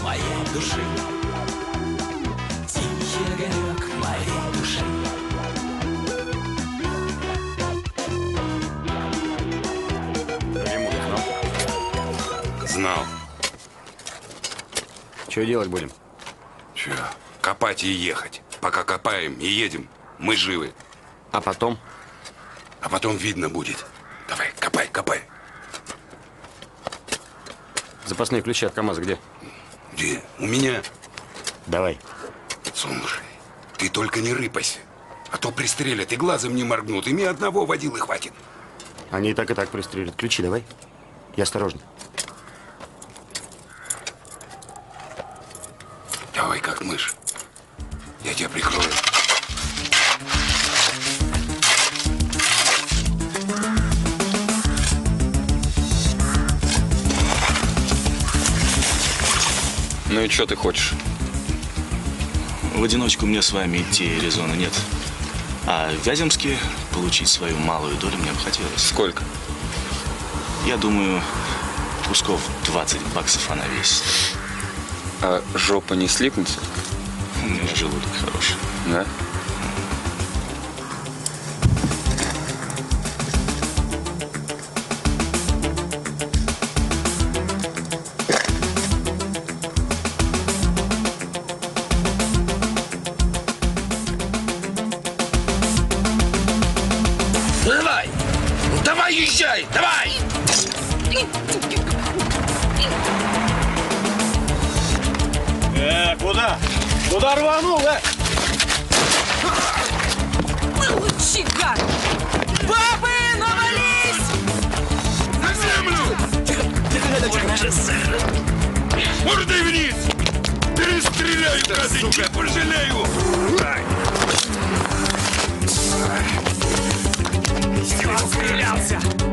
моей души, тихий огонек моей души. Знал. Что делать будем? Че? Копать и ехать. Пока копаем и едем, мы живы. А потом? А потом видно будет. Давай, копай, копай. Запасные ключи от КамАЗа где? Где? У меня. Давай. Слушай, ты только не рыпайся. А то пристрелят и глазом не моргнут. Ими одного водилы хватит. Они и так пристрелят. Ключи давай. И осторожно. Давай, как мышь. Я тебя прикрою. Ну и что ты хочешь? В одиночку мне с вами идти резона нет. А в Вяземске получить свою малую долю мне бы хотелось. Сколько? Я думаю, кусков 20 баксов она весит. А жопа не слипнется? У меня желудок хороший. Да? Давай! Давай, езжай! Давай! Куда? Куда рванул, Получи, гад! Бабы, навались! На землю! Мордой вниз! Перестреляю, гады, не пожалею! Стрелялся!